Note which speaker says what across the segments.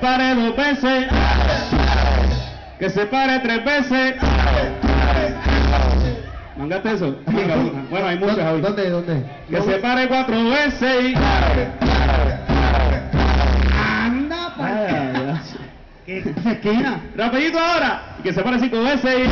Speaker 1: pare 2 veces, que se pare 3 veces. ¿Mangaste eso? Venga, una. Bueno, hay muchas hoy.
Speaker 2: ¿Dónde?
Speaker 1: Que se pare 4 veces.
Speaker 2: Anda, para ¿qué esquina?
Speaker 1: Rapidito ahora. Y que se pare 5 veces.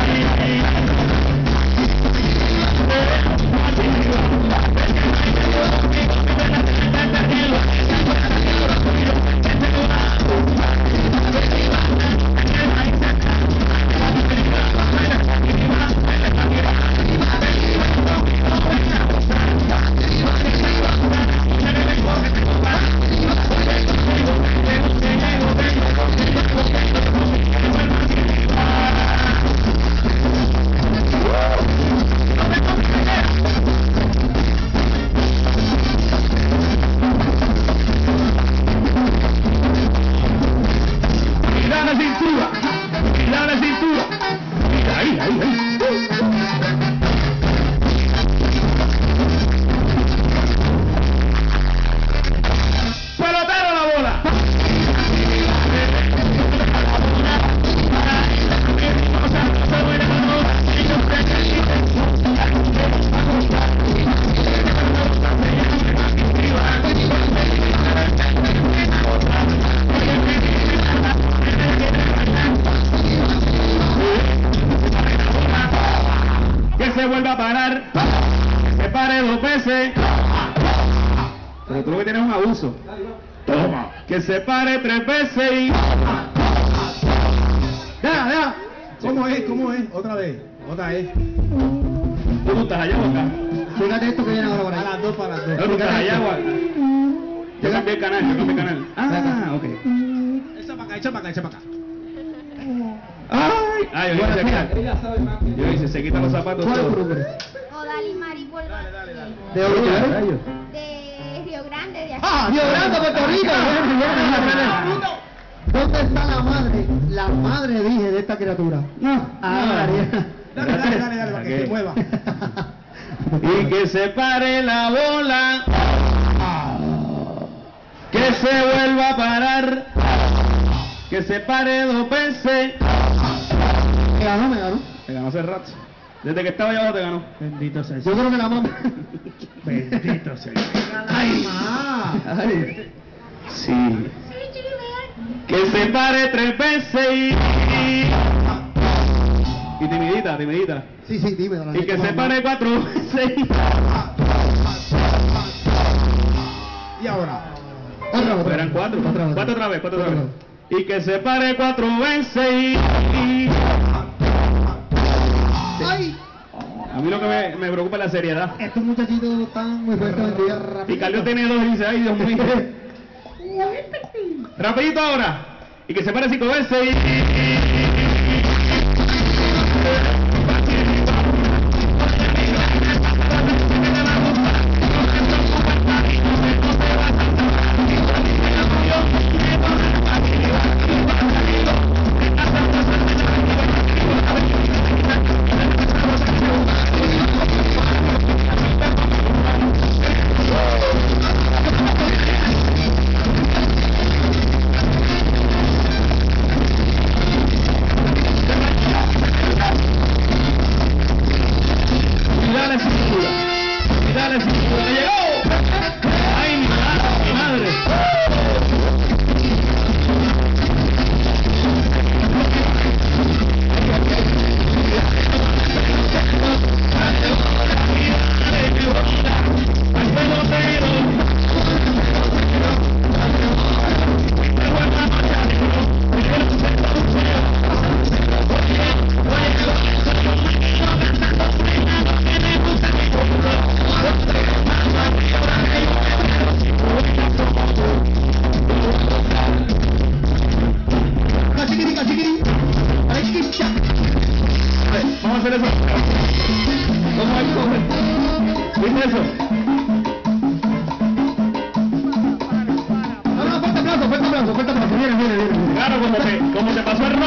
Speaker 1: Se vuelva a parar, se pare 2 veces, pero tú lo que tienes es un abuso. Toma, que se pare 3 veces y...
Speaker 2: Deja. ¿Cómo es? Otra vez.
Speaker 1: ¿Tú estás allá o acá?
Speaker 2: Fíjate esto que viene ahora para allá. Para las dos.
Speaker 1: ¿Tú estás allá o acá? Yo cambié el canal, Ah, ok.
Speaker 2: Echa para acá.
Speaker 1: Ay, yo dije,
Speaker 2: Ella sabe más que
Speaker 1: yo dije, se quitan los zapatos
Speaker 2: ¿cuál es tu
Speaker 1: todos.
Speaker 2: nombre?
Speaker 3: Odalys Maribel
Speaker 2: ¿De dónde?
Speaker 3: de Río Grande, de aquí.
Speaker 2: Río Grande, Puerto Rico. ¿Dónde está la madre, dije, de esta criatura? María. Dale, para que se mueva.
Speaker 1: Y que se pare la bola, que se vuelva a parar, que se pare 2 veces.
Speaker 2: Me ganó.
Speaker 1: Te ganó hace rato. Desde que estaba allá abajo te ganó.
Speaker 2: Bendito sea. Yo creo que la mamá.
Speaker 1: Bendito sea.
Speaker 2: Ay.
Speaker 1: Sí. Que se pare 3 veces y timidita.
Speaker 2: Sí, dime.
Speaker 1: Y que se pare 4 veces.
Speaker 2: ¿Y ahora? Otra.
Speaker 1: Eran 4.
Speaker 2: Otra.
Speaker 1: 4 otra vez. Y que se pare 4 veces y...
Speaker 2: ¡Ay!
Speaker 1: A mí lo que me preocupa es la seriedad.
Speaker 2: Estos muchachitos están muy fuertes hoy día.
Speaker 1: Y Carlos tiene 2 y dice, ay Dios mío. Rapidito ahora. Y que se pare 5 veces y...